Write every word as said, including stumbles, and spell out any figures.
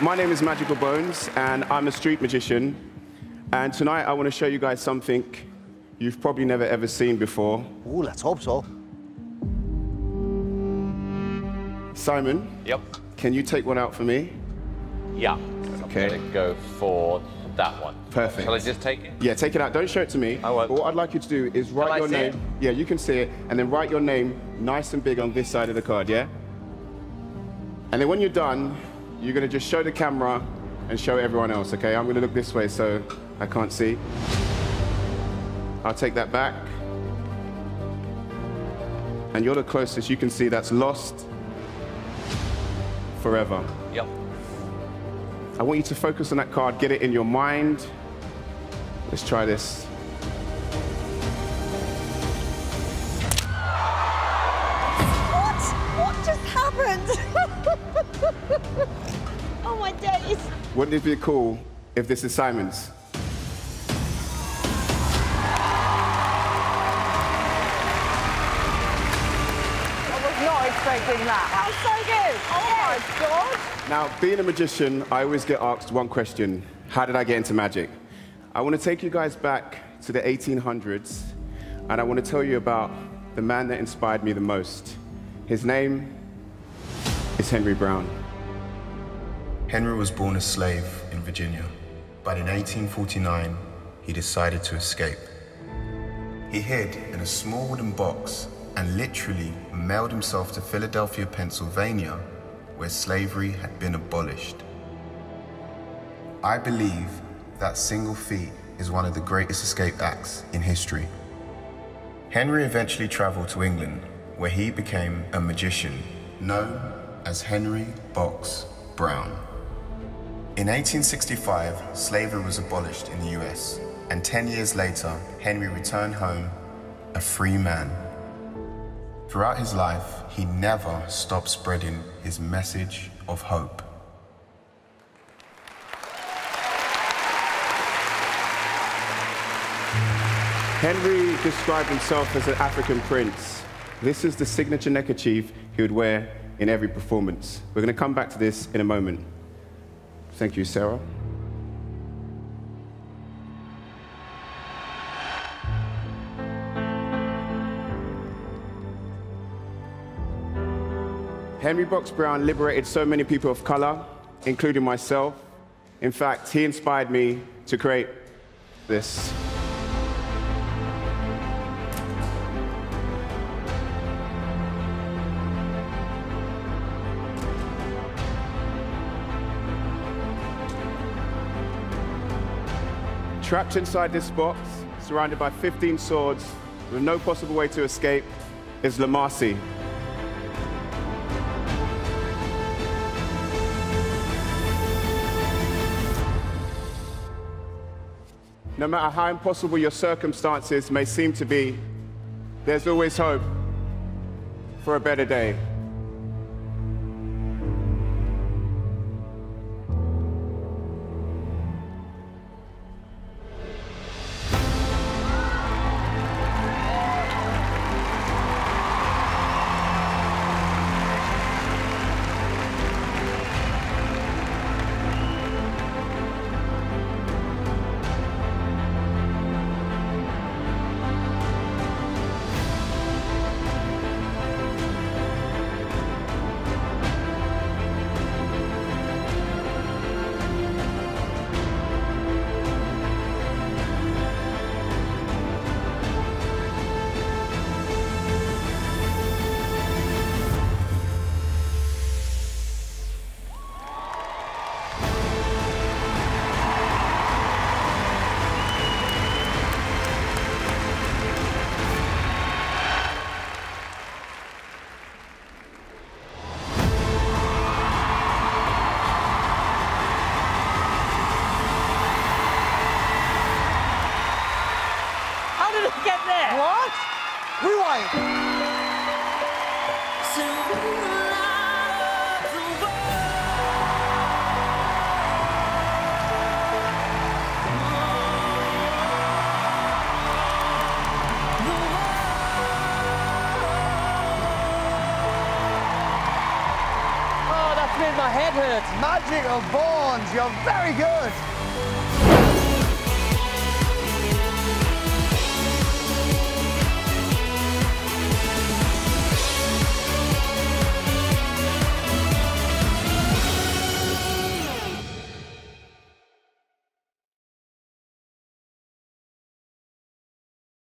My name is Magical Bones, and I'm a street magician. And tonight I want to show you guys something you've probably never ever seen before. Ooh, let's hope so. Simon? Yep. Can you take one out for me? Yeah. Okay. I'm gonna go for that one. Perfect. Shall I just take it? Yeah, take it out. Don't show it to me. I won't. But what I'd like you to do is write Can I your see name. it? Yeah, you can see it, and then write your name nice and big on this side of the card, yeah? And then when you're done, you're gonna just show the camera and show everyone else, okay? I'm gonna look this way so I can't see. I'll take that back. And you're the closest. You can see that's lost forever. Yep. I want you to focus on that card, get it in your mind. Let's try this. What? What just happened? Oh my days. Wouldn't it be cool if this is Simon's? I was not expecting that. That was so good. Oh my God. Now, being a magician, I always get asked one question. How did I get into magic? I want to take you guys back to the eighteen hundreds, and I want to tell you about the man that inspired me the most. His name is Henry Brown. Henry was born a slave in Virginia, but in eighteen forty-nine, he decided to escape. He hid in a small wooden box and literally mailed himself to Philadelphia, Pennsylvania, where slavery had been abolished. I believe that single feat is one of the greatest escape acts in history. Henry eventually traveled to England, where he became a magician known as Henry Box Brown. In eighteen sixty-five, slavery was abolished in the U S, and ten years later, Henry returned home a free man. Throughout his life, he never stopped spreading his message of hope. Henry described himself as an African prince. This is the signature neckerchief he would wear in every performance. We're going to come back to this in a moment. Thank you, Sarah. Henry Box Brown liberated so many people of color, including myself. In fact, he inspired me to create this. Trapped inside this box, surrounded by fifteen swords, with no possible way to escape, is Lamasi. No matter how impossible your circumstances may seem to be, there's always hope for a better day. Get there! What? Rewind. Oh, that's midnight. my head hurts. Magical Bones, you're very good.